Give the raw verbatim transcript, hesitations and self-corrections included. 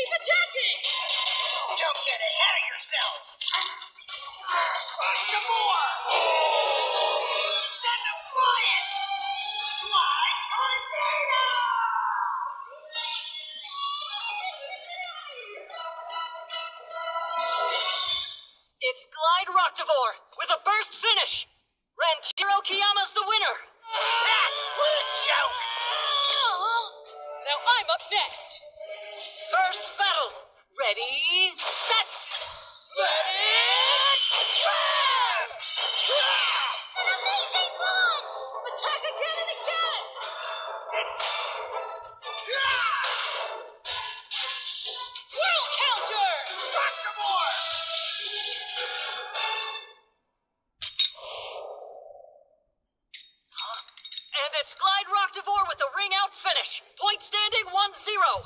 Keep attacking! Don't get ahead of yourselves! Some more! Send them flying! Fly tornado! It's Glide Roctivore with a burst finish. Ranjiro Kiyama's the winner. Ah, what a joke! Now I'm up next. First battle. Ready, set. Ready? Grab! An amazing launch! Attack again and again! Whirl counter! Back to more! And it's Glide Roctivore with a ring out finish. Point standing one zero.